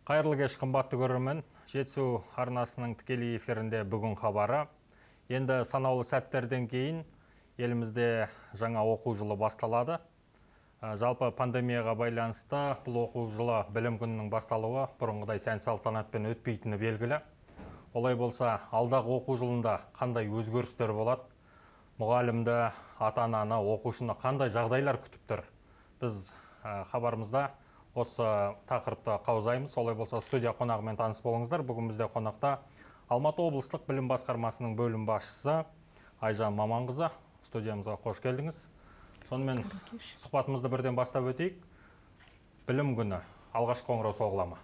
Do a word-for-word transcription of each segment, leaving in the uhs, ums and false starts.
Қайырлы кеш, қымбатты көрермен. Жетісу арнасының тікелей эфирінде бүгін хабары. Енді санаулы сәттерден кейін елімізде жаңа оқу жылы басталады. Жалпы пандемияға байланысты бұл оқу жылы білім күнінің басталуы бұрынғыдай сән салтанатпен өтпейтіні белгілі. Олай болса, алдағы оқу жылында қандай өзгерістер болады? Мұғалімді, ата-ананы, оқушыны қандай жағдайлар күтіп тұр? Біз хабарымызда осы тақырыпты қаузаймыз. Олай болса, студия қонағымен таныс болыңыздар. Бүгін бізде қонақта Алматы облыстық білім басқармасының бөлім басшысы Айжан Маманқызы. Студиямызға қош келдіңіз. Сонымен сұхбатымызды бірден бастап өтейік. Білім күні алғашқы қоңырау соғыла ма?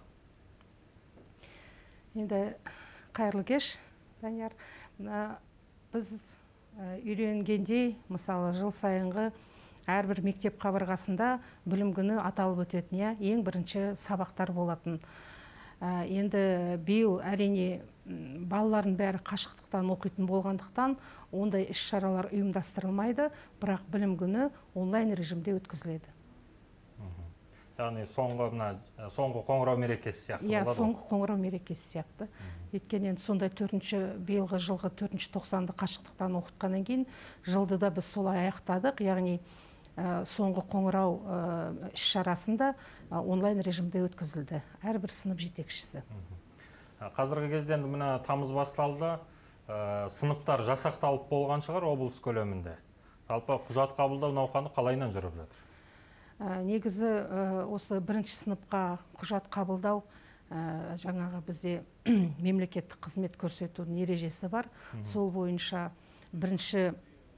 Енді қайырлы кеш, Данияр. Біз үйренгендей, мысалы, жыл сайынғы әрбір мектеп қабырғасында білім күні аталып өтетін, ең бірінші сабақтар болатын. Енді биыл әрине балалардың бәрі қашықтықтан оқитын болғандықтан ондай іс-шаралар ұйымдастырылмайды, бірақ білім күні онлайн режимде өткізіледі. Яғни соңғы соңғы қоңырау мерекесі сияқты болады? Иә, соңғы қоңырау мерекесі сияқты. Өйткені енді сондай төртінші биылғы жылғы төртінші тоқсанды қашықтықтан оқытқаннан кейін жылды да біз солай аяқтадық. Яғни соңғы қоңырау іс-шарасында онлайн режимде өткізілді. Әрбір сынып жетекшісі. Қазіргі кезде мына тамыз басталды, сыныптар жасақталып болған шығар облыс көлемінде. Жалпы құжат қабылдау науқаны қалайынан жүріп жатыр? Негізі осы бірінші сыныпқа құжат қабылдау жаңағы бізде мемлекеттік қызмет көрсетудің ережесі бар. Сол бойынша бірінші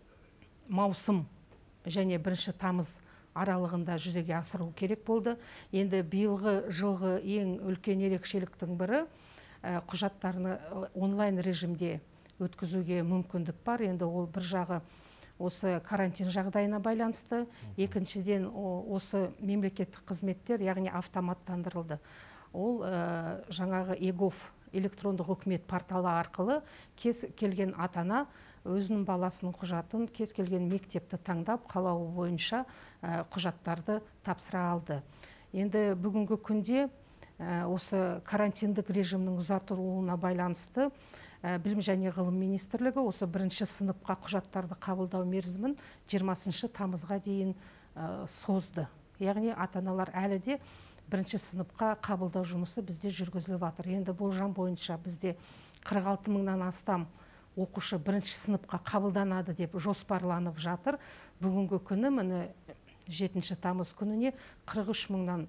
маусым және бірінші тамыз аралығында жүзеге асыру керек болды. Енді биылғы жылғы ең үлкен ерекшеліктің бірі құжаттарны онлайн режимде өткізуге мүмкіндік бар. Енді ол бір жағы осы карантин жағдайына байланысты, екіншіден осы мемлекеттік қызметтер, яғни автоматтандырылды. Ол жаңағы егов электрондық үкімет порталы арқылы кез келген ата-ана өзінің баласының құжатын кез келген мектепті таңдап, қалауы бойынша құжаттарды тапсыра алды. Енді бүгінгі күнде осы карантиндік режимнің ұзартылуына байланысты Білім және ғылым министрлігі осы бірінші сыныпқа құжаттарды қабылдау мерзімін жиырмасыншы тамызға дейін созды. Яғни ата-аналар әлі де бірінші сыныпқа қабылдау жұмысы бізде жүргізіліп жатыр. Енді болжам бойынша бізде қырық алты мыңнан астам оқушы бірінші сыныпқа қабылданады деп жоспарланып жатыр. Бүгінгі күні міне жетінші тамыз күніне қырық үш мыңнан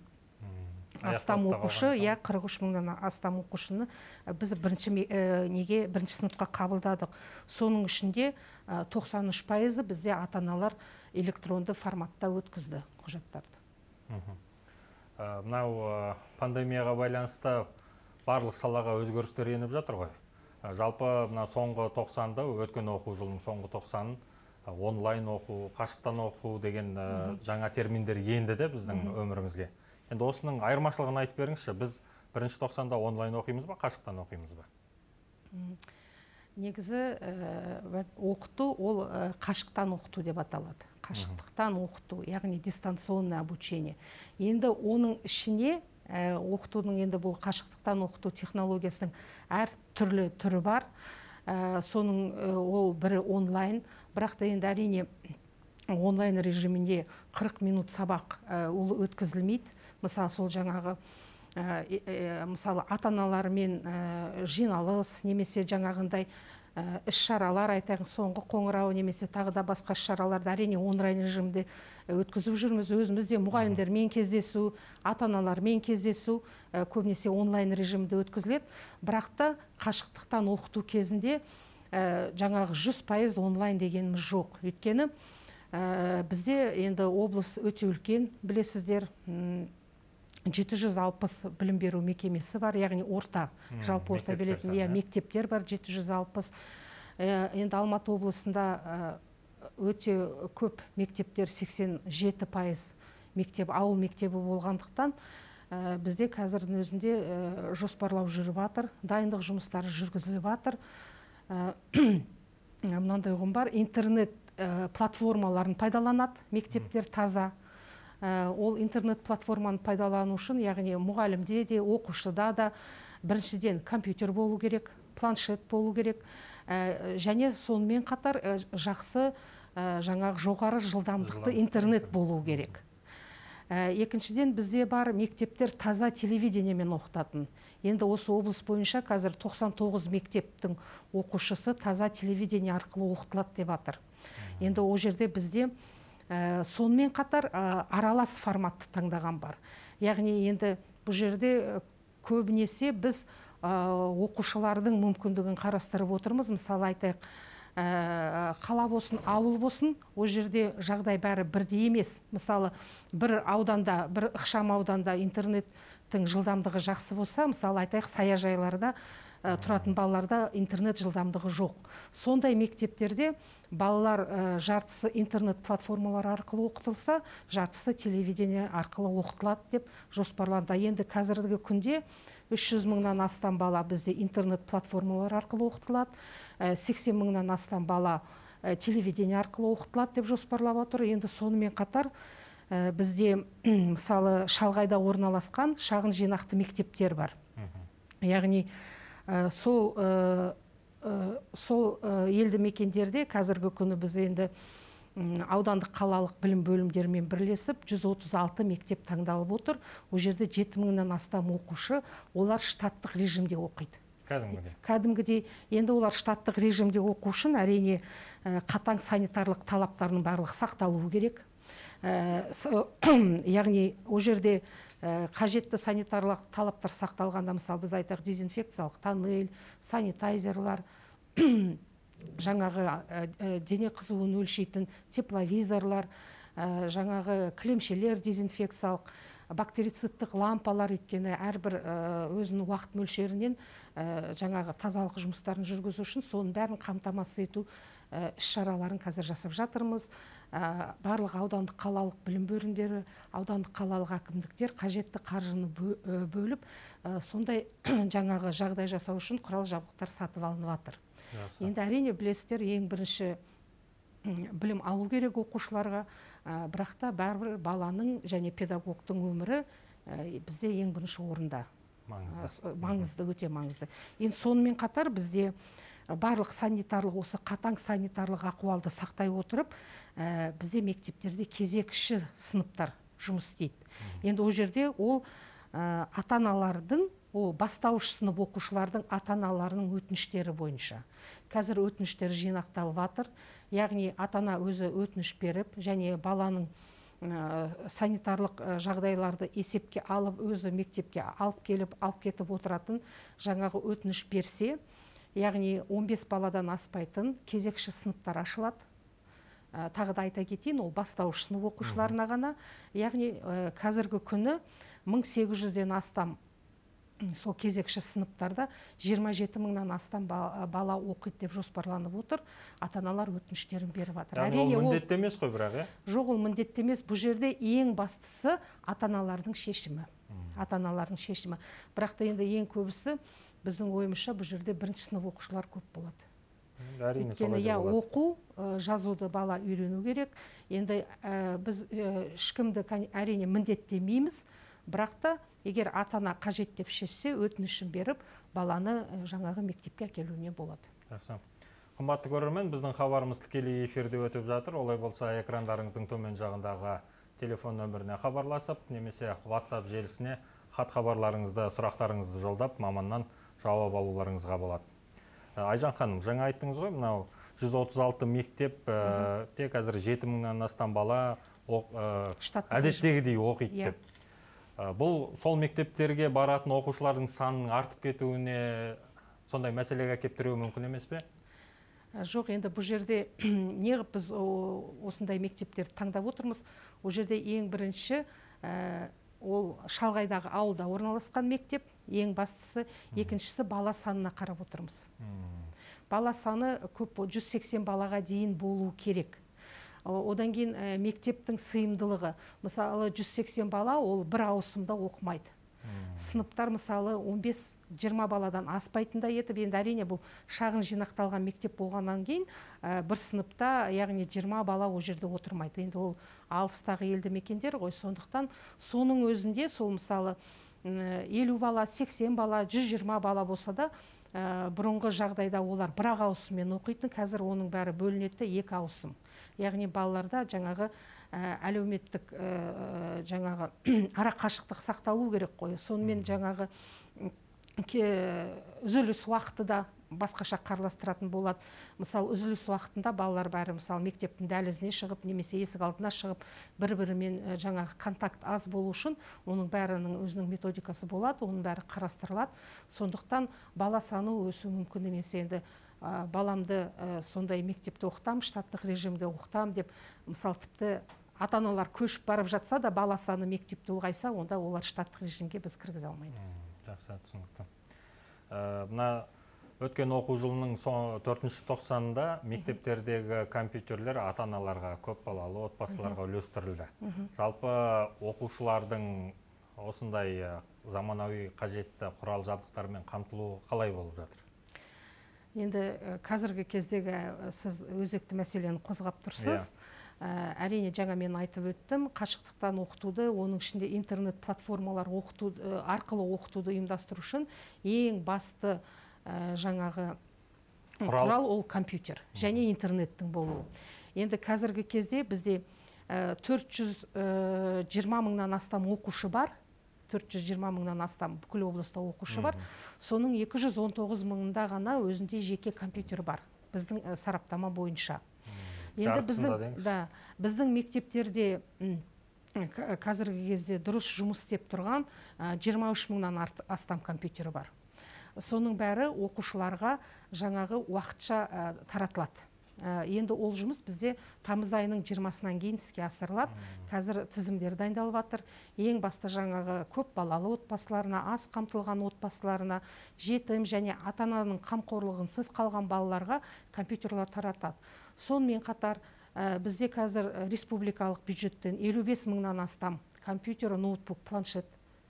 астам оқушы, я қырық үш мыңнан астам оқушыны біз бірінші неге бірінші сыныпқа қабылдадық. Соның ішінде тоқсан үш пайызы бізде ата-аналар электронды форматта өткізді құжаттарды. Мынау пандемияға байланысты барлық салаға өзгерістер еніп жатыр ғой. Жалпы мына соңғы тоқсанды, өткен оқу жылының соңғы тоқсанын онлайн оқу, қашықтан оқу деген жаңа терминдер енді де біздің өмірімізге. Енді осының айырмашылығын айтып беріңізші, біз бірінші тоқсанда онлайн оқимыз ба, қашықтан оқимыз ба? Негізі оқыту ол қашықтан оқыту деп аталады. Қашықтықтан оқыту, яғни дистанционное обучение. Енді оның ішіне оқытудың, енді бұл қашықтықтан оқыту технологиясының әр түрлі түрі бар. Соның ол бірі онлайн, бірақ та енді әрине онлайн режимінде қырық минут сабақ ол өткізілмейді. Мысалы, сол жаңағы мысалы ата-аналармен жиналыс, немесе жаңағындай іс-шаралар, айтайық соңғы қоңырау, немесе тағы да басқа іс-шараларды әрине онлайн режимде өткізіп жүрміз. Өзімізде мұғалімдермен кездесу, ата-аналармен кездесу көбінесе онлайн режимде өткізіледі. Бірақ та қашықтықтан оқыту кезінде жаңағы жүз пайыз онлайн дегеніміз жоқ. Өйткені бізде енді облыс өте үлкен, білесіздер, жеті жүз алпыс білім беру мекемесі бар, яғни орта, жалпы орта білетін мектептер бар, жеті жүз алпыс. Енді Алматы облысында өте көп мектептер, сексен жеті пайыз мектеп, ауыл мектебі болғандықтан, бізде қазірдің өзінде жоспарлау жүріп жатыр, дайындық жұмыстары жүргізіліп жатыр. Мынандай ұғым бар, интернет платформаларын пайдаланады, мектептер таза. ол интернет платформаны пайдалану үшін, яғни мұғалімде де, оқушыда да біріншіден компьютер болу керек, планшет болу керек, және сонымен қатар жақсы жаңағы жоғары жылдамдықты интернет болу керек. Екіншіден, бізде бар мектептер таза телевидениемен оқытатын. Енді осы облыс бойынша қазір тоқсан тоғыз мектептің оқушысы таза телевидение арқылы оқытылады деп жатыр. Енді ол жерде бізде сонымен қатар аралас форматты таңдаған бар. Яғни енді бұл жерде көбінесе біз оқушылардың мүмкіндігін қарастырып отырмыз. Мысалы айтайық, қала болсын, ауыл болсын, ол жерде жағдай бәрі бірдей емес. Мысалы, бір ауданда, бір ықшам ауданда интернеттің жылдамдығы жақсы болса, мысалы айтайық, саяжайларда тұратын балаларда интернет жылдамдығы жоқ. Сондай мектептерде балалар жартысы интернет платформалар арқылы оқытылса, жартысы телевидение арқылы оқытылады деп жоспарланды. Енді қазіргі күнде үш жүз мыңнан астам бала бізде интернет платформалар арқылы оқытылады, сексен мыңнан астам бала телевидение арқылы оқытылады деп жоспарлап отыр. Енді сонымен қатар бізде мысалы шалғайда орналасқан шағын жинақты мектептер бар. Яғни сол сол елді мекендерде қазіргі күні біз енді аудандық қалалық білім бөлімдерімен бірлесіп жүз отыз алты мектеп таңдалып отыр. Ол жерде жеті мыңнан астам оқушы, олар штаттық режимде оқиды. Кәдімгідей. Кәдімгідей. Енді олар штаттық режимде оқу үшін әрине қатаң санитарлық талаптарының барлығы сақталуы керек. Яғни ол жерде қажетті санитарлық талаптар сақталғанда, мысалы біз айтақ дезинфекциялық тоннель, санитайзерлар, жаңағы дене қызуын өлшейтін тепловизорлар, жаңағы кілемшелер дезинфекциялық, бактерицидтік лампалар, өйткені әрбір өзінің уақыт мөлшерінен жаңағы тазалық жұмыстарын жүргізу үшін соның бәрін қамтамасыз ету іс-шараларын қазір жасап жатырмыз. Барлық аудандық қалалық білім бөлімдері, аудандық қалалық әкімдіктер қажетті қаржыны бөліп, сондай жаңағы жағдай жасау үшін құрал жабдықтар сатып алынып жатыр. Енді әрине білесіздер, ең бірінші білім алу керек оқушыларға, бірақ та бәрібір баланың және педагогтың өмірі бізде ең бірінші орында. Маңызды, өте маңызды. Енді сонымен қатар бізде барлық санитарлық, осы қатаң санитарлық ахуалды сақтай отырып, бізде мектептерде кезекші сыныптар жұмыс істейді. Енді ол жерде ол ата-аналардың, ол бастауыш сынып оқушылардың ата-аналарының өтініштері бойынша. Қазір өтініштер жинақталып жатыр. Яғни ата-ана өзі өтініш беріп, және баланың санитарлық жағдайларды есепке алып, өзі мектепке алып келіп, алып кетіп отыратын жаңағы өтініш берсе, яғни он бес баладан аспайтын кезекші сыныптар ашылады. Тағы да айта кетейін, ол бастауыш сынып оқушыларына ғана. Яғни қазіргі күні мың сегіз жүзден астам сол кезекші сыныптарда жиырма жеті мыңнан астам бала оқиды деп жоспарланып отыр. Ата-аналар өтініштерін беріп жатыр. Яғни ол міндетті емес қой бірақ, е? Жоқ, ол міндетті емес. Бұл жерде ең бастысы ата-аналардың шешімі. Ата-аналардың шешімі. Бірақ та енді ең көбісі біздің ойымызша бұл жерде бірінші сынып оқушылар көп болады. Өйткені оқу, жазуды бала үйрену керек. Енді біз ешкімді әрине міндеттемейміз, бірақ та егер ата-ана қажет деп шешсе, өтінішін беріп, баланы жаңағы мектепке әкелуіне болады. Жақсы. Қымбатты көрермен, біздің хабарымыз тікелей эфирде өтіп жатыр. Олай болса, экрандарыңыздың төмен жағындағы телефон нөміріне хабарласып, немесе WhatsApp желісіне хат хабарларыңызды, сұрақтарыңызды жолдап, маманнан жауап алуларыңызға болады. Айжан ханым, жаңа айттыңыз ғой, мынау жүз отыз алты мектеп, тек қазір жеті мыңнан астам бала әдеттегідей оқиды деп. Бұл сол мектептерге баратын оқушылардың санының артып кетуіне сондай мәселеге әкеліп тіреуі мүмкін емес пе? Жоқ, енді бұл жерде неғып біз осындай мектептерді таңдап отырмыз? Ол жерде ең бірінші ол шалғайдағы ауылда орналасқан мектеп, ең бастысы, екіншісі бала санына қарап отырмыз. Бала саны көп, жүз сексен балаға дейін болу керек. Одан кейін мектептің сыйымдылығы, мысалы жүз сексен бала ол бір ауысымда оқымайды. Сыныптар мысалы он бес жиырма баладан аспайтындай етіп, енді әрине бұл шағын жинақталған мектеп болғаннан кейін бір сыныпта, яғни жиырма бала ол жерде отырмайды. Енді ол алыстағы елді мекендер ғой, сондықтан соның өзінде сол мысалы елу бала, сексен бала, жүз жиырма бала болса да, бұрынғы жағдайда олар бір ақ ауысыммен оқитын, қазір оның бәрі бөлінеді екі ауысым. Яғни балаларда жаңағы әлеуметтік жаңағы ара қашықтық сақталу керек қой. Сонымен жаңағы үзіліс уақыты да басқаша қарастыратын болады. Мысалы, үзіліс уақытында балалар бәрі мысалы мектептің дәлізіне шығып, немесе есік алдына шығып, бір-бірімен жаңағы контакт аз болу үшін оның бәрінің өзінің методикасы болады, оның бәрі қарастырылады. Сондықтан бала саны өсу мүмкін емес. Енді баламды сондай мектепте оқытам, штаттық режимде оқытам деп, мысалы тіпті ата-аналар көшіп барып жатса да, бала саны мектепте ұлғайса, онда олар штаттық режимге біз кіргізе алмаймыз. Жақсы, түсінікті. Мына өткен оқу жылының төртінші тоқсанында мектептердегі компьютерлер ата-аналарға, көп балалы отбасыларға үлестірілді. Жалпы оқушылардың осындай заманауи қажетті құрал жабдықтармен қамтылуы қалай болып жатыр? Енді қазіргі кездегі сіз өзекті мәселені қозғап тұрсыз. Әрине, жаңа мен айтып өттім, қашықтықтан оқытуды, оның ішінде интернет платформалар арқылы оқытуды ұйымдастыру үшін ең басты жаңағы құрал ол компьютер және интернеттің болуы. Енді қазіргі кезде бізде төрт жүз жиырма мыңнан астам оқушы бар, төрт жүз жиырма мыңнан астам бүкіл облыста оқушы бар. Соның екі жүз он тоғыз мыңында ғана өзінде жеке компьютер бар, біздің сараптама бойынша. Енді біздің, да, біздің мектептерде қазіргі кезде дұрыс жұмыс істеп тұрған жиырма үш мыңнан астам компьютері бар. Соның бәрі оқушыларға жаңағы уақытша таратылады. Енді ол жұмыс бізде тамыз айының жиырмасынан кейін іске асырылады. Қазір тізімдер дайындалып жатыр. Ең басты жаңағы көп балалы отбасыларына, аз қамтылған отбасыларына, жетім және ата-ананың қамқорлығынсыз қалған балаларға компьютерлер таратады. Сонымен қатар бізде қазір республикалық бюджеттен елу бес мыңнан астам компьютер, ноутбук, планшет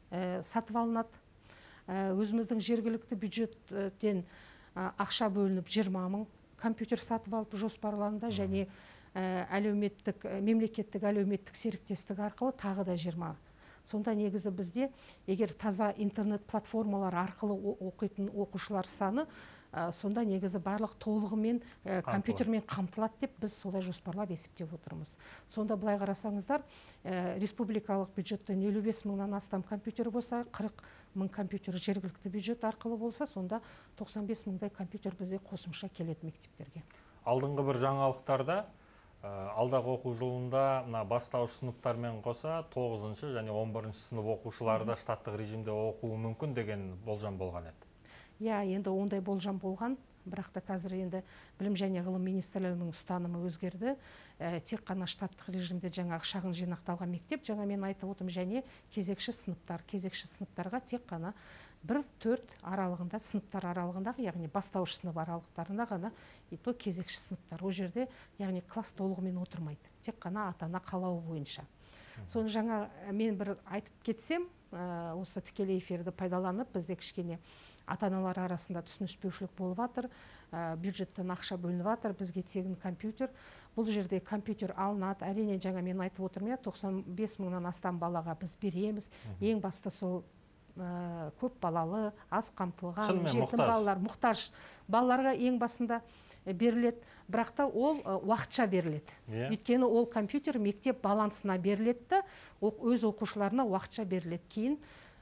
сатып алынады. Өзіміздің жергілікті бюджеттен ақша бөлініп жиырма мың компьютер сатып алып жоспарланды, және әлеуметтік, мемлекеттік әлеуметтік серіктестік арқылы тағы да жиырма. Сонда негізі бізде, егер таза интернет платформалар арқылы оқитын оқушылар саны, сонда негізі барлық толығымен компьютермен қамтылады деп біз солай жоспарлап есептеп отырмыз. Сонда былай қарасаңыздар, республикалық бюджеттен елу бес мыңнан астам компьютер болса, қырық мың компьютер жергілікті бюджет арқылы болса, сонда тоқсан бес мыңдай компьютер бізде қосымша келеді мектептерге. Алдыңғы бір жаңалықтарда алдағы оқу жылында бастауыш сыныптармен қоса тоғызыншы және он бірінші сынып оқушылары да штаттық режимде оқуы мүмкін деген болжам болған еді. Иә, енді ондай болжам болған, бірақ та қазір енді білім және ғылым министрлігінің ұстанымы өзгерді. Тек қана штаттық режимде жаңағы шағын жинақталған мектеп, жаңа мен айтып отырмын, және кезекші сыныптар, кезекші сыныптарға тек қана бір төрт аралығында, сыныптар аралығындағы, яғни бастауыш сынып аралықтарында ғана, и то кезекші сыныптар. Ол жерде, яғни класс толығымен отырмайды, тек қана ата-ана қалауы бойынша. Соны жаңа мен бір айтып кетсем, осы тікелей эфирді пайдаланып, бізде кішкене ата-аналар арасында түсініспеушілік болып жатыр, бюджеттен ақша бөлініп жатыр, бізге тегін компьютер. Бұл жерде компьютер алынады, әрине жаңа мен айтып отырмын, тоқсан бес мыңнан астам балаға біз береміз. Ең басты сол көп балалы, аз қамтылған, жетім балалар, мұқтаж балаларға ең басында беріледі, бірақ та ол уақытша беріледі. Өйткені ол компьютер мектеп балансына беріледі, өз оқушыларына уақытша беріледі. Кейін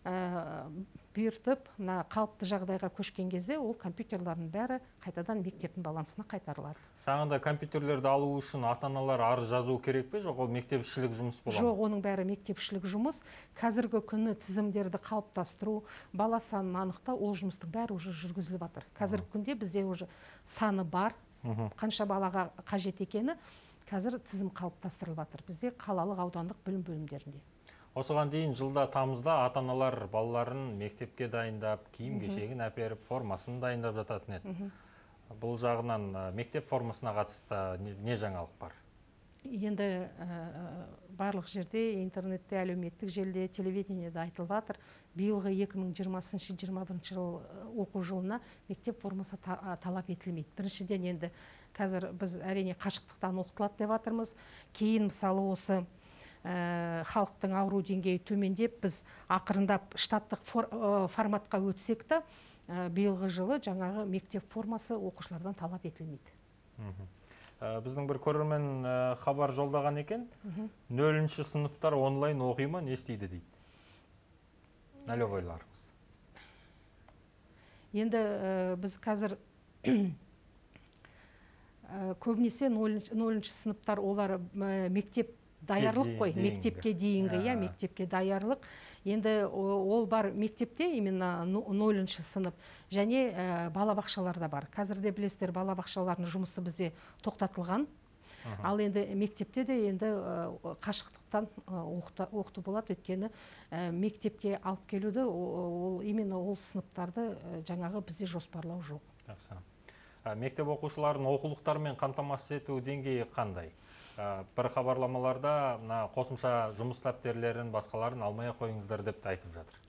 бұйыртып, қалыпты жағдайға көшкен кезде ол компьютерлардың бәрі қайтадан мектептің балансына қайтарылады. Жаңағыда компьютерлерді алу үшін ата-аналар арыз жазу керек пе, жоқ ол мектепшілік жұмыс болады? Жоқ, оның бәрі мектепшілік жұмыс. Қазіргі күні тізімдерді қалыптастыру, бала санын анықтау, ол жұмыстың бәрі уже жүргізіліп жатыр. Қазіргі күнде бізде уже саны бар, қанша балаға қажет екені, қазір тізім қалыптастырылып жатыр. Бізде қалалық аудандық білім бөлімдерінде. Осыған дейін жылда тамызда ата-аналар балаларын мектепке дайындап, киім кешегін әперіп, формасын дайындап жататын еді. Бұл жағынан мектеп формасына қатысты не жаңалық бар? Енді барлық жерде, интернетте, әлеуметтік желіде, телевидениеде айтылып жатыр. Биылғы екі мың жиырмасыншы жиырма бірінші жыл оқу жылына мектеп формасы талап етілмейді. Біріншіден, енді қазір біз әрине қашықтықтан оқытылады деп жатырмыз. Кейін мысалы осы халықтың ауру деңгейі төмендеп, біз ақырындап штаттық форматқа өтсек та, биылғы жылы жаңағы мектеп формасы оқушылардан талап етілмейді. Біздің бір көрермен хабар жолдаған екен, нөлінші сыныптар онлайн оқи ма, не істейді дейді. Нәлевойларымыз. Енді біз қазір көбінесе нөлінші сыныптар олар мектеп даярлық қой, мектепке дейінгі, я, мектепке даярлық. Енді ол бар мектепте, именно нөлінші сынып, және балабақшаларда бар. Қазірде білесіздер, балабақшалардың жұмысы бізде тоқтатылған. Ал енді мектепте де енді қашықтықтан оқыту болады, өткені мектепке алып келуді, ол именно ол сыныптарды жаңағы бізде жоспарлау жоқ. Мектеп оқушыларын оқулықтармен қамтамасыз ету деңгейі қандай? Бір хабарламаларда қосымша жұмыс дәптерлерін, басқаларын алмай қойыңыздар деп айтып жатыр.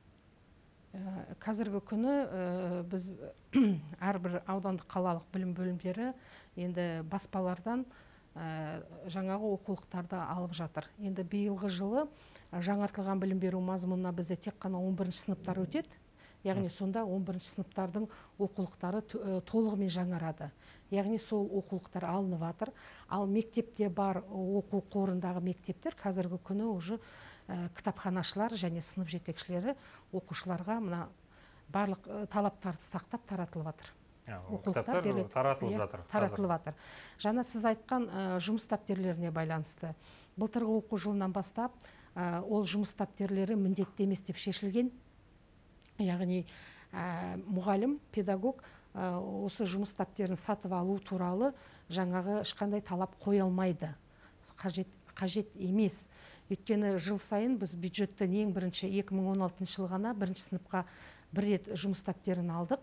Қазіргі күні біз әрбір аудандық қалалық білім бөлімдері енді баспалардан жаңағы оқулықтарды алып жатыр. Енді биылғы жылы жаңартылған білім беру мазмұнына бізде тек қана он бірінші сыныптар өтеді. Яғни сонда он бірінші сыныптардың оқулықтары толығымен жаңарады. Яғни сол оқулықтар алынып жатыр. Ал мектепте бар оқу қорындағы мектептер қазіргі күні уже кітапханашылар және сынып жетекшілері оқушыларға мына барлық талаптарды сақтап таратылып жатыр. Кітаптар таратылып жатыр. Таратылып жатыр. Жаңа сіз айтқан жұмыс дәптерлеріне байланысты. Былтырғы оқу жылынан бастап ол жұмыс дәптерлері міндетті емес деп шешілген. Яғни мұғалім, педагог осы жұмыс дәптерін сатып алу туралы жаңағы ешқандай талап қоя алмайды. Қажет емес. Өйткені жыл сайын біз бюджеттен ең бірінші екі мың он алтыншы жыл ғана бірінші сыныпқа бір рет жұмыс дәптерін алдық.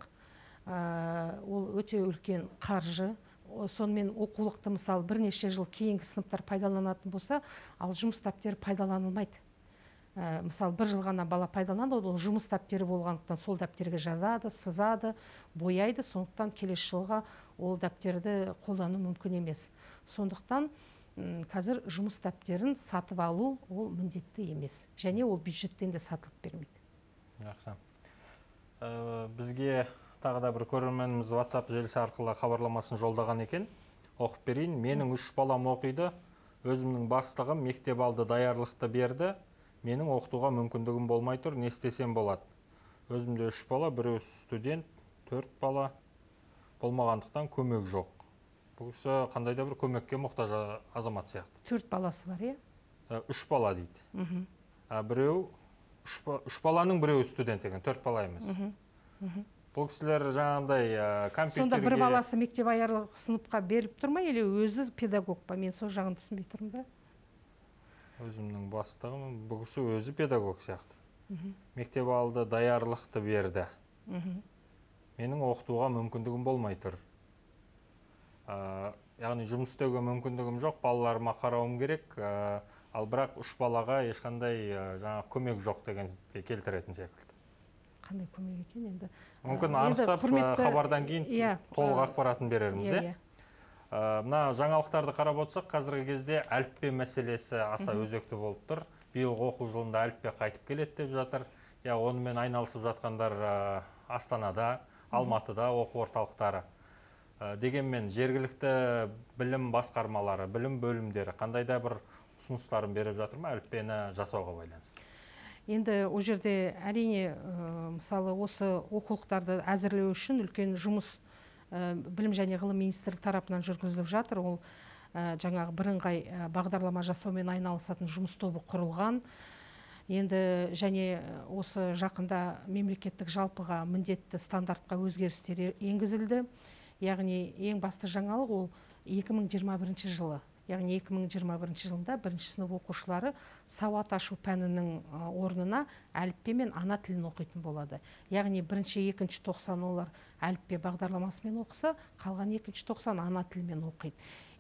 Ол өте үлкен қаржы. Сонымен оқулықты мысалы бірнеше жыл кейінгі сыныптар пайдаланатын болса, ал жұмыс дәптері пайдаланылмайды. Мысалы бір жыл ғана бала пайдаланады, ол жұмыс дәптері болғандықтан сол дәптерге жазады, сызады, бояйды, сондықтан келесі жылға ол дәптерді қолдану мүмкін емес. Сондықтан қазір жұмыс дәптерін сатып алу ол міндетті емес, және ол бюджеттен де сатылып бермейді. Жақсы. Бізге тағы да бір көрерменіміз WhatsApp желісі арқылы хабарламасын жолдаған екен. Оқып берейін. Менің үш балам оқиды. Өзімнің бастығым мектеп алды, даярлықты берді. Менің оқытуға мүмкіндігім болмай тұр, не істесем болады? Өзімде үш бала, біреу студент, төрт бала болмағандықтан көмек жоқ. Бұл кісі қандай да бір көмекке мұқтаж азамат сияқты. Төрт баласы бар, е? Үш бала дейді. Біреу, үш баланың біреу студент екен, төрт бала емес. Бұл кісілер жаңағындай компьютерге... Сонда бір баласы мектеп аярлық сыныпқа беріп тұр ма, еле өзі педагог па? Мен сол жағын түсінбей тұрмын да. Өзімнің бастығым, бұл кісі өзі педагог сияқты. Мектеп алды, даярлықты берді. Менің оқытуға мүмкіндігім болмай тұр. Яғни жұмыс істеуге мүмкіндігім жоқ, балаларыма қарауым керек, ал бірақ үш балаға ешқандай көмек жоқ деген келтіретін секілді. Қандай көмек екен енді? Мүмкін анықтап хабардан кейін толық ақпаратын берерміз. Мына жаңалықтарды қарап отырсақ, қазіргі кезде әліппе мәселесі аса өзекті болып тұр. Биылғы оқу жылында әліппе қайтып келеді деп жатыр. Онымен айналысып жатқандар Астанада, Алматыда оқу орталықтары. Дегенмен жергілікті білім басқармалары, білім бөлімдері қандай да бір ұсыныстарын беріп жатыр ма әліппені жасауға байланысты? Енді ол жерде әрине мысалы осы оқулықтарды әзірлеу үшін үлкен жұмыс білім және ғылым министрлігі тарапынан жүргізіліп жатыр. Ол жаңағы бірыңғай бағдарлама жасаумен айналысатын жұмыс тобы құрылған. Енді және осы жақында мемлекеттік жалпыға міндетті стандартқа өзгерістер енгізілді. Яғни ең басты жаңалық ол екі мың жиырма бірінші жылы. Яғни екі мың жиырма бірінші жылында бірінші сынып оқушылары сауат ашу пәнінің орнына әліппе мен ана тілін оқитын болады. Яғни бірінші, екінші тоқсан олар әліппе бағдарламасымен оқыса, қалған екінші тоқсан ана тілімен оқиды.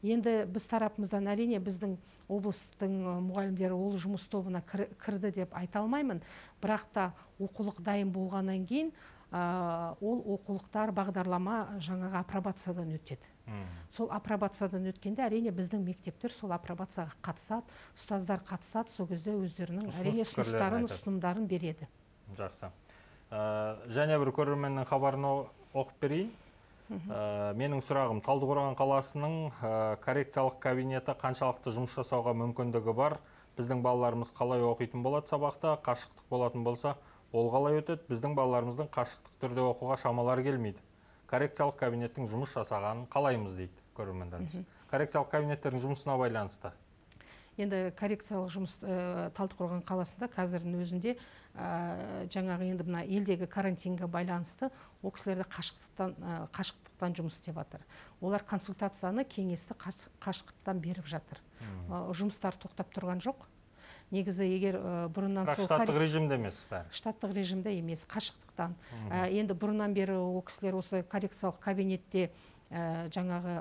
Енді біз тарапымыздан әрине біздің облыстың мұғалімдері ол жұмыс тобына кірді деп айта алмаймын, бірақ та оқулық дайын болғаннан кейін ол оқулықтар бағдарлама жаңағы апробациядан өтеді. Сол апробациядан өткенде әрине біздің мектептер сол апробацияға қатысады, ұстаздар қатысады, сол кезде өздерінің әрине ұсыныстарын, ұсынымдарын береді. Жақсы. Және бір көрерменнің хабарын оқып берейін. Менің сұрағым, Талдықорған қаласының коррекциялық кабинеті қаншалықты жұмыс жасауға мүмкіндігі бар? Біздің балаларымыз қалай оқитын болады сабақта, қашықтық болатын болса, ол қалай өтеді? Біздің балаларымыздың қашықтық түрде оқуға шамалары келмейді. Коррекциялық кабинеттің жұмыс жасағанын қалаймыз дейді көрермендеріміз. Коррекциялық кабинеттердің жұмысына байланысты. Енді коррекциялық жұмыс Талдықорған қаласында қазірдің өзінде жаңағы енді мына елдегі карантинге байланысты ол кісілерді қашықтықтан жұмыс істеп жатыр. Олар консультацияны, кеңесті қашықтықтан беріп жатыр. Жұмыстар тоқтап тұрған жоқ. Негізі егер бұрыннан сол штаттық режимде емес бәрі. Штаттық режимде емес, қашықтықтан. Енді бұрыннан бері ол кісілер осы коррекциялық кабинетте жаңағы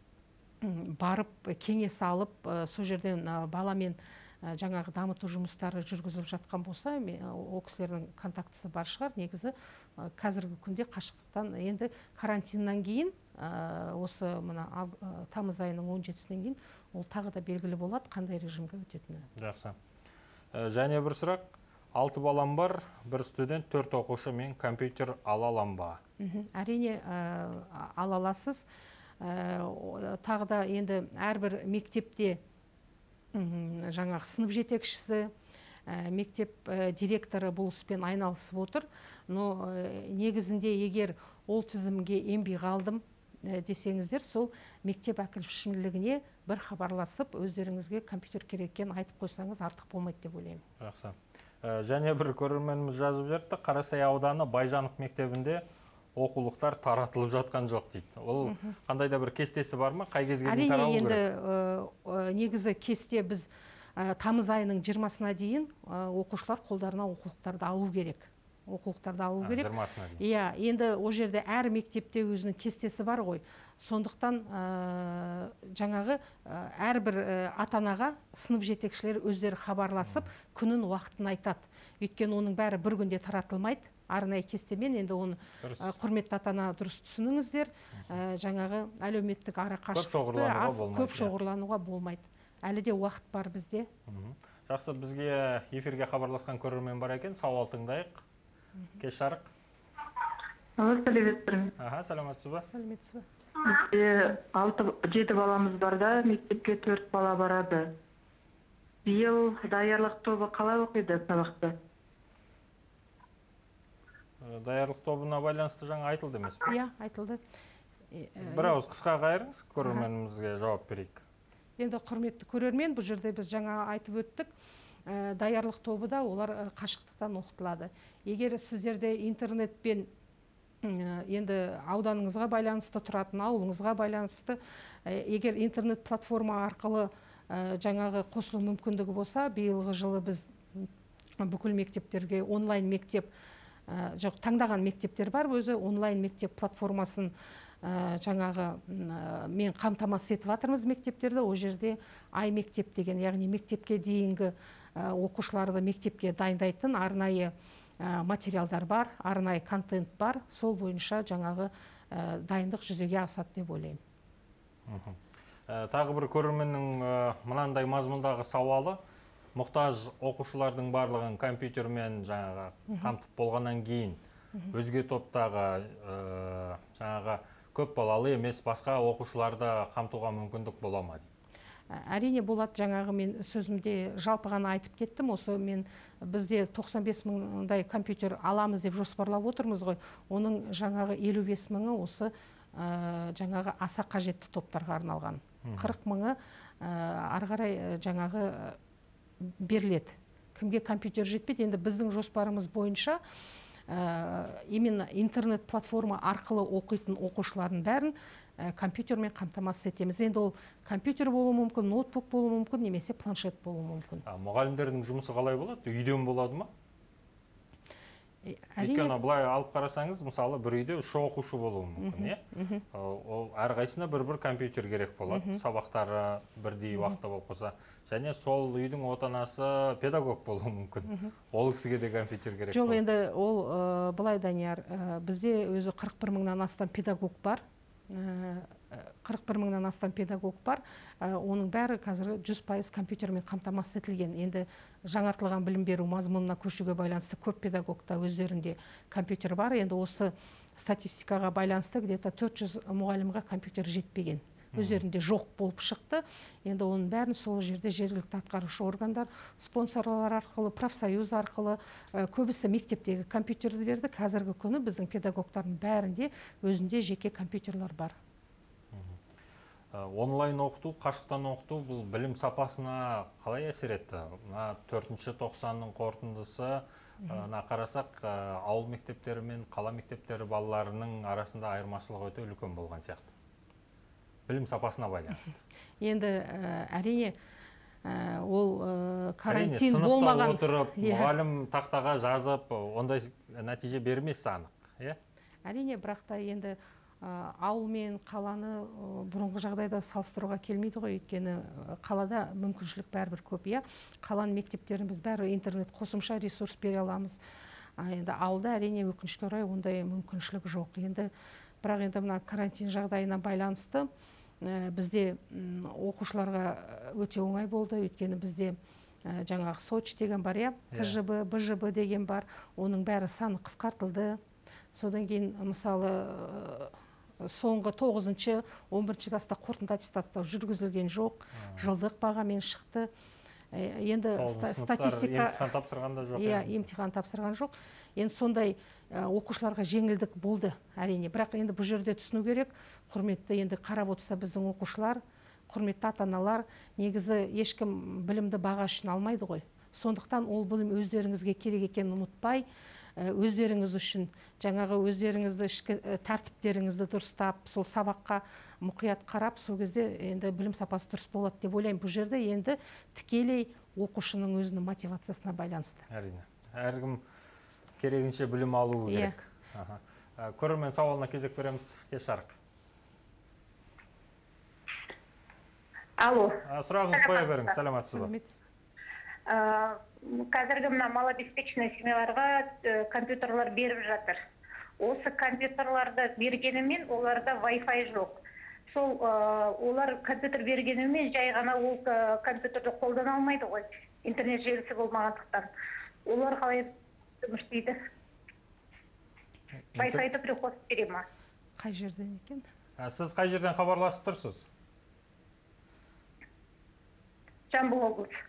барып кеңес алып, сол жерден баламен жаңағы дамыту жұмыстары жүргізіліп жатқан болса, ол кісілердің контактысы бар шығар. Негізі қазіргі күнде қашықтықтан, енді карантиннан кейін, осы мына тамыз айының он жетісінен кейін, ол тағы да белгілі болады, қандай режимге өтетіні. Жақсы. Және бір сұрақ, алты балам бар, бір студент, төрт оқушы, мен компьютер ала алам ба? Әрине ала аласыз. Тағы да енді әрбір мектепте жаңағы сынып жетекшісі, мектеп директоры бұл іспен айналысып отыр. Но негізінде егер ол тізімге енбей қалдым десеңіздер, сол мектеп әкімшілігіне бір хабарласып, өздеріңізге компьютер керек екенін айтып қойсаңыз артық болмайды деп ойлаймын. Жақсы. Және бір көрерменіміз жазып жатты, Қарасай ауданы Байжанов мектебінде оқулықтар таратылып жатқан жоқ дейді. Ол қандай да бір кестесі бар ма? Қай кезге дейін таралу керек? Әрине, енді негізі кесте біз тамыз айының жиырмасына дейін оқушылар қолдарына оқулықтарды алу керек. Оқулықтарды алу керек. жиырмасына дейін. Иә, енді ол жерде әр мектепте өзінің кестесі бар ғой. Сондықтан жаңағы әрбір ата-анаға сынып жетекшілері өздері хабарласып, күнін уақытын айтады. Өйткені оның бәрі бір күнде таратылмайды. Арнайы кестемен, енді оны құрметті ата-ана дұрыс түсініңіздер. Жаңағы әлеуметтік арақашықтықты көп шоғырлануға болмайды. Әлі де уақыт бар бізде. Жақсы, бізге эфирге хабарласқан көрермен бар екен, сауал тыңдайық. Кеш жарық. Сәлеметсіз. Аха, саламатсыз ба? Сәлеметсіз ба? Бізде алты жеті баламыз бар да, мектепке төрт бала барады. Биыл даярлық тобы қалай оқиды сабақты? Даярлық тобына байланысты жаңа айтылды емес пе? Иә, айтылды. Бір ауыз қысқа қайырыңыз, көрерменімізге жауап берейік. Енді құрметті көрермен, бұл жерде біз жаңа айтып өттік. Даярлық тобы да олар қашықтықтан оқытылады. Егер сіздерде интернетпен енді ауданыңызға байланысты тұратын, ауылыңызға байланысты, егер интернет платформа арқылы жаңағы қосылу мүмкіндігі болса, биылғы жылы біз бүкіл мектептерге онлайн мектеп, жоқ, таңдаған мектептер бар, өзі онлайн мектеп платформасын жаңағы мен қамтамасыз етіп жатырмыз мектептерді. Ол жерде ай мектеп деген, яғни мектепке дейінгі оқушыларды мектепке дайындайтын арнайы материалдар бар, арнайы контент бар. Сол бойынша жаңағы дайындық жүзеге асады деп ойлаймын. Тағы бір көрерменнің мынандай мазмұндағы сауалы, мұқтаж оқушылардың барлығын компьютермен жаңағы қамтып болғаннан кейін өзге топтағы жаңағы көп балалы емес басқа оқушыларды қамтуға мүмкіндік бола ма дейді? Әрине болады. Жаңағы мен сөзімде жалпы ғана айтып кеттім. Осы мен бізде тоқсан бес мыңдай компьютер аламыз деп жоспарлап отырмыз ғой. Оның жаңағы елу бес мыңы осы жаңағы аса қажетті топтарға арналған. қырық мыңы ары қарай жаңағы беріледі. Кімге компьютер жетпейді? Енді біздің жоспарымыз бойынша именно интернет платформа арқылы оқитын оқушылардың бәрін компьютермен қамтамасыз етеміз. Енді ол компьютер болуы мүмкін, ноутбук болуы мүмкін, немесе планшет болуы мүмкін. Мұғалімдердің жұмысы қалай болады? Үйден болады ма? Өйткені былай алып қарасаңыз, мысалы бір үйде үш оқушы болуы мүмкін, е? Ол әрқайсысына бір-бір компьютер керек болады, сабақтары бірдей уақытта болып қалса. Және сол үйдің отанасы педагог болуы мүмкін. Ол кісіге де компьютер керек жоқ, болады. енді ол былай, Данияр, бізде өзі қырық бір мыңнан астам педагог бар. қырық бір мыңнан астам педагог бар. Оның бәрі қазір жүз пайыз компьютермен қамтамасыз етілген. Енді жаңартылған білім беру мазмұнына көшуге байланысты көп педагогта өздерінде компьютер бар. Енді осы статистикаға байланысты где-то төрт жүз мұғалімге компьютер жетпеген. Өздерінде жоқ болып шықты. Енді оның бәрін сол жерде жергілікті атқарушы органдар, спонсорлар арқылы, профсоюз арқылы, көбісі мектептегі компьютерді берді. Қазіргі күні біздің педагогтардың бәрінде өзінде жеке компьютерлар бар. Онлайн оқыту, қашықтан оқыту бұл білім сапасына қалай әсер етті? төртінші тоқсанның қорытындысы қарасақ, ауыл мектептері мен қала мектептері балаларының арасында айырмашылығы өте үлкен болған сияқты. Білім сапасына байланысты. Енді әрине ол карантин Сыныпта болмаған. отырып, мұғалім тақтаға жазып, ондай нәтиже бермес анық. Әрине, бірақ та енді ауыл мен қаланы бұрынғы жағдайда салыстыруға келмейді ғой, өйткені қалада мүмкіншілік бәрібір көп. Қаланың мектептерін біз бәрі интернет қосымша ресурс бере аламыз. Енді ауылда әрине өкінішке орай ондай мүмкіншілік жоқ. Енді бірақ енді мына карантин жағдайына байланысты бізде оқушыларға өте оңай болды, өйткені бізде жаңағы Сочи деген бар, Т Ж Б, Б Ж Б деген бар, оның бәрі саны қысқартылды. Содан кейін мысалы соңғы тоғызыншы он бірінші класста қорытынды аттестаттау жүргізілген жоқ, жылдық бағамен шықты. Енді статистика емтихан тапсырғанда жоқ. Иә, емтихан тапсырған жоқ. Енді сондай оқушыларға жеңілдік болды, әрине. Бірақ енді бұл жерде түсіну керек, құрметті енді қарап отырса біздің оқушылар, құрметті ата-аналар, негізі ешкім білімді баға үшін алмайды ғой. Сондықтан ол білім өздеріңізге керек екенін ұмытпай, өздеріңіз үшін жаңағы өздеріңізді ішкі тәртіптеріңізді дұрыстап, сол сабаққа мұқият қарап, сол кезде енді білім сапасы дұрыс болады деп ойлаймын. Бұл жерде енді тікелей оқушының өзінің мотивациясына байланысты. Әрине. Әркім керегінше білім алуы керек. Көрермен сауалына кезек береміз. Кеш жарық. Алло. Сұрағыңыз қоя беріңіз. Сәлеметсіз бе? Қазіргі мына малообеспеченный семьяларға компьютерлар беріп жатыр. Осы компьютерларды бергенімен оларда Wi-Fi жоқ. Сол олар компьютер бергенімен жай ғана ол компьютерді қолдана алмайды ғой, интернет желісі болмағандықтан. Олар қалай жұмыс істейді? Wi-Fi-ді біреу қосып бере ма? Қай жерден екен? Сіз қай жерден хабарласып тұрсыз? Жамбыл облысы.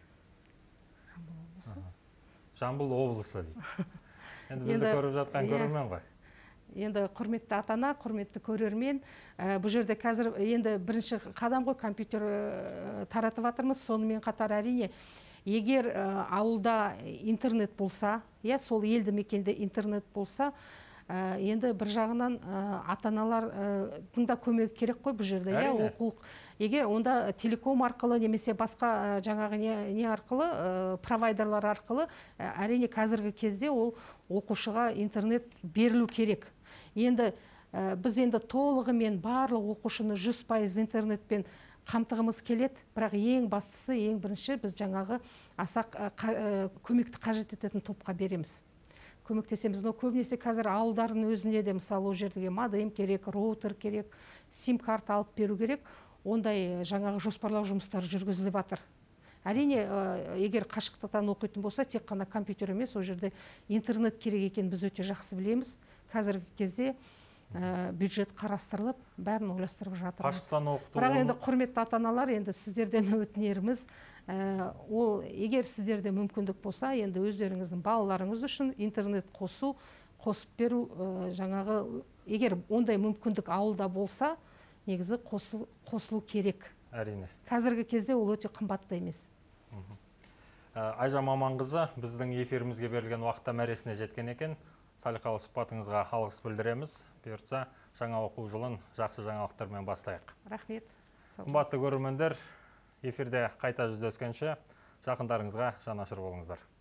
Жамбыл облысы дейді. Енді бізді көріп жатқан көрермен ғой. Енді құрметті ата-ана, құрметті көрермен, бұл жерде қазір енді бірінші қадам ғой, компьютер таратып жатырмыз. Сонымен қатар әрине, егер ауылда интернет болса, сол елді мекенде интернет болса, енді бір жағынан ата-аналардың да көмегі керек қой бұл жерде. Оқулық. Егер онда телеком арқылы немесе басқа жаңағы не арқылы, провайдерлар арқылы, әрине қазіргі кезде ол оқушыға интернет берілу керек. Енді біз енді толығымен барлық оқушыны жүз пайыз интернетпен қамтығымыз келеді, бірақ ең бастысы, ең бірінші біз жаңағы аса көмекті қажет ететін топқа береміз. Көмектесеміз. Но көбінесе қазір ауылдардың өзінде де мысалы ол жердегі модем керек, роутер керек, сим-карта алып беру керек. Ондай жаңағы жоспарлау жұмыстары жүргізіліп жатыр. Әрине, егер қашықтықтан оқитын болса, тек қана компьютер емес, ол жерде интернет керек екенін біз өте жақсы білеміз. Қазіргі кезде бюджет қарастырылып, бәрін ойластырып жатырмыз. Қашықтан оқыту. Бірақ енді құрметті ата-аналар, енді сіздерден өтінеріміз, ол егер сіздерде мүмкіндік болса, енді өздеріңіздің балаларыңыз үшін интернет қосу, қосып беру, жаңағы егер ондай мүмкіндік ауылда болса, негізі қосылу керек. Әрине. Қазіргі кезде ол өте қымбатты емес. Айжан Маманқызы, біздің эфирімізге берілген уақытта мәресіне жеткен екен. Салиқалы сұхбатыңызға алғыс білдіреміз. Бұйыртса, жаңа оқу жылын жақсы жаңалықтармен бастайық. Рахмет. Қымбатты көрермендер, эфирде қайта жүздескенше жақындарыңызға жанашыр болыңыздар.